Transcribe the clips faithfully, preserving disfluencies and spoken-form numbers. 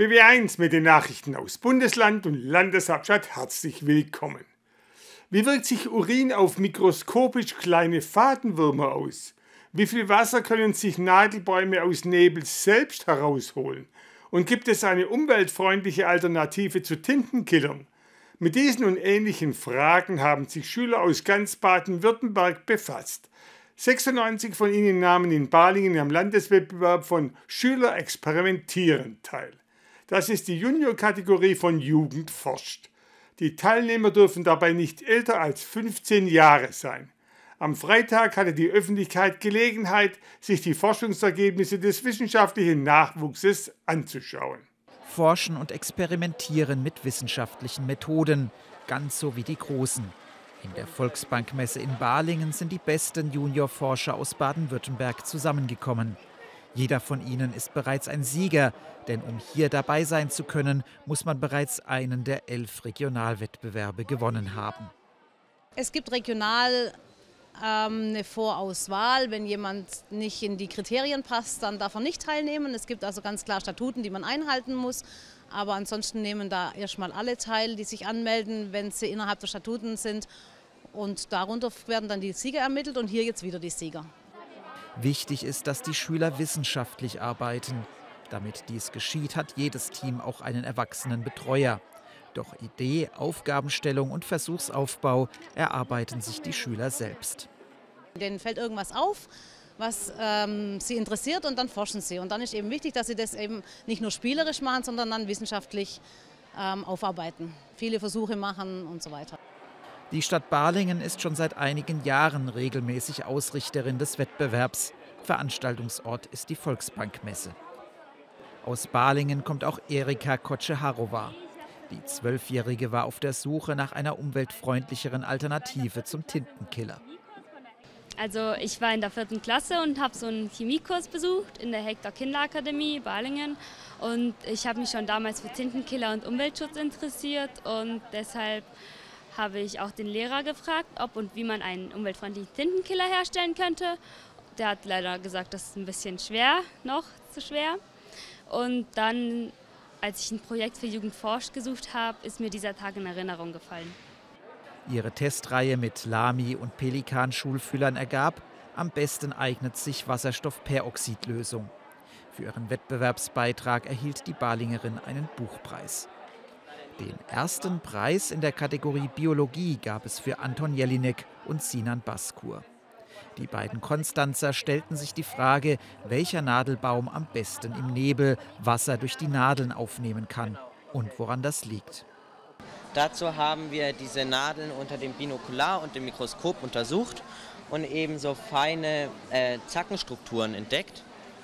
B W eins mit den Nachrichten aus Bundesland und Landeshauptstadt herzlich willkommen. Wie wirkt sich Urin auf mikroskopisch kleine Fadenwürmer aus? Wie viel Wasser können sich Nadelbäume aus Nebel selbst herausholen? Und gibt es eine umweltfreundliche Alternative zu Tintenkillern? Mit diesen und ähnlichen Fragen haben sich Schüler aus ganz Baden-Württemberg befasst. sechsundneunzig von ihnen nahmen in Balingen am Landeswettbewerb von Schüler experimentieren teil. Das ist die Junior-Kategorie von Jugend forscht. Die Teilnehmer dürfen dabei nicht älter als fünfzehn Jahre sein. Am Freitag hatte die Öffentlichkeit Gelegenheit, sich die Forschungsergebnisse des wissenschaftlichen Nachwuchses anzuschauen. Forschen und experimentieren mit wissenschaftlichen Methoden, ganz so wie die Großen. In der Volksbankmesse in Balingen sind die besten Juniorforscher aus Baden-Württemberg zusammengekommen. Jeder von ihnen ist bereits ein Sieger, denn um hier dabei sein zu können, muss man bereits einen der elf Regionalwettbewerbe gewonnen haben. Es gibt regional ähm, eine Vorauswahl. Wenn jemand nicht in die Kriterien passt, dann darf er nicht teilnehmen. Es gibt also ganz klar Statuten, die man einhalten muss. Aber ansonsten nehmen da erstmal alle teil, die sich anmelden, wenn sie innerhalb der Statuten sind. Und darunter werden dann die Sieger ermittelt und hier jetzt wieder die Sieger. Wichtig ist, dass die Schüler wissenschaftlich arbeiten. Damit dies geschieht, hat jedes Team auch einen erwachsenen Betreuer. Doch Idee, Aufgabenstellung und Versuchsaufbau erarbeiten sich die Schüler selbst. Denen fällt irgendwas auf, was ähm, sie interessiert, und dann forschen sie. Und dann ist eben wichtig, dass sie das eben nicht nur spielerisch machen, sondern dann wissenschaftlich ähm, aufarbeiten. Viele Versuche machen und so weiter. Die Stadt Balingen ist schon seit einigen Jahren regelmäßig Ausrichterin des Wettbewerbs. Veranstaltungsort ist die Volksbankmesse. Aus Balingen kommt auch Erika Kotsche-Harova. Die Zwölfjährige war auf der Suche nach einer umweltfreundlicheren Alternative zum Tintenkiller. Also ich war in der vierten Klasse und habe so einen Chemiekurs besucht in der Hektor-Kinder-Akademie Balingen. Und ich habe mich schon damals für Tintenkiller und Umweltschutz interessiert, und deshalb habe ich auch den Lehrer gefragt, ob und wie man einen umweltfreundlichen Tintenkiller herstellen könnte. Der hat leider gesagt, das ist ein bisschen schwer, noch zu schwer. Und dann, als ich ein Projekt für Jugend forscht gesucht habe, ist mir dieser Tag in Erinnerung gefallen. Ihre Testreihe mit Lamy- und Pelikan-Schulfüllern ergab, am besten eignet sich Wasserstoffperoxidlösung. Für ihren Wettbewerbsbeitrag erhielt die Balingerin einen Buchpreis. Den ersten Preis in der Kategorie Biologie gab es für Anton Jelinek und Sinan Baskur. Die beiden Konstanzer stellten sich die Frage, welcher Nadelbaum am besten im Nebel Wasser durch die Nadeln aufnehmen kann und woran das liegt. Dazu haben wir diese Nadeln unter dem Binokular und dem Mikroskop untersucht und ebenso feine äh, Zackenstrukturen entdeckt.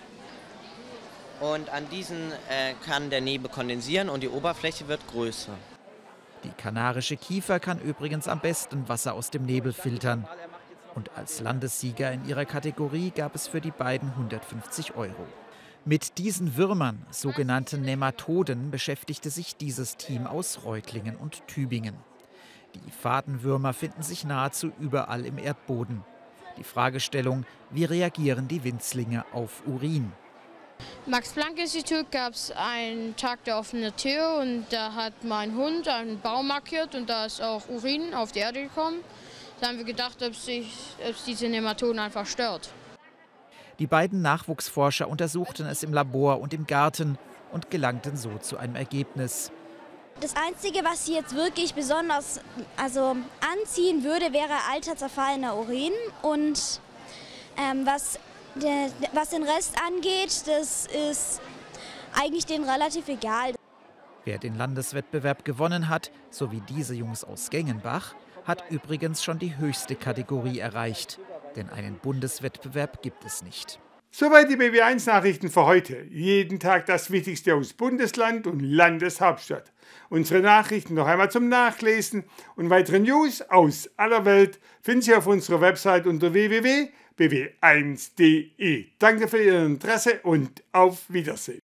Und an diesen äh, kann der Nebel kondensieren und die Oberfläche wird größer. Die kanarische Kiefer kann übrigens am besten Wasser aus dem Nebel filtern. Und als Landessieger in ihrer Kategorie gab es für die beiden hundertfünfzig Euro. Mit diesen Würmern, sogenannten Nematoden, beschäftigte sich dieses Team aus Reutlingen und Tübingen. Die Fadenwürmer finden sich nahezu überall im Erdboden. Die Fragestellung: Wie reagieren die Winzlinge auf Urin? Im Max-Planck-Institut gab es einen Tag der offenen Tür, und da hat mein Hund einen Baum markiert und da ist auch Urin auf die Erde gekommen. Da haben wir gedacht, ob sich ob es diese Nematoden einfach stört. Die beiden Nachwuchsforscher untersuchten es im Labor und im Garten und gelangten so zu einem Ergebnis. Das Einzige, was sie jetzt wirklich besonders also, anziehen würde, wäre alter, zerfallener Urin. Und ähm, was, der, was den Rest angeht, das ist eigentlich denen relativ egal. Wer den Landeswettbewerb gewonnen hat, so wie diese Jungs aus Gengenbach, hat übrigens schon die höchste Kategorie erreicht. Denn einen Bundeswettbewerb gibt es nicht. Soweit die B W eins Nachrichten für heute. Jeden Tag das Wichtigste aus Bundesland und Landeshauptstadt. Unsere Nachrichten noch einmal zum Nachlesen und weitere News aus aller Welt finden Sie auf unserer Website unter w w w punkt b w eins punkt d e. Danke für Ihr Interesse und auf Wiedersehen.